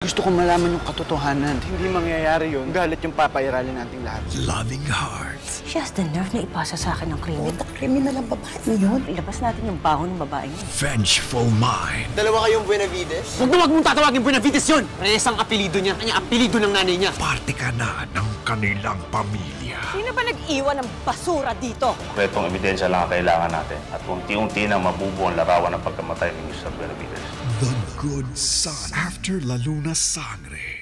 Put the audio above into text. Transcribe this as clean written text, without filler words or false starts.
Gusto kong malaman yung katotohanan. Hindi mangyayari yun. Galit yung papairalin nating lahat. Loving heart. She has the nerve na ipasa sa akin ng krimen. Kriminal ang babae yun. Ilabas natin yung baho ng babae niya. Vengeful mind. Dalawa kayong Buenavides? Huwag mong tatawagin Buenavides yun! Reyes ang apelido niya. Kanya apelido ng nanay niya. Parte ka na ng kanilang pamilya. Sino ba nag-iwan ng basura dito? Kompletong ebidensya lang ang kailangan natin at unti-unti na mabubuo ang larawan ng pagkamatay ni Mr. Benavides. The Good Son. After La Luna Sangre.